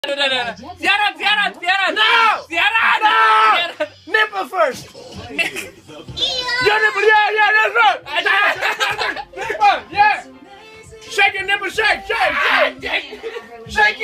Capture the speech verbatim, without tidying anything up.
Udah, udah, udah. Ziarat, ziarat, ziarat. No! Ziarat. No! Ziarat. Nipple first. Your nipple, yeah, yeah, that's right. Nipple, yeah. Shake your nipple, shake, shake, shake. Shake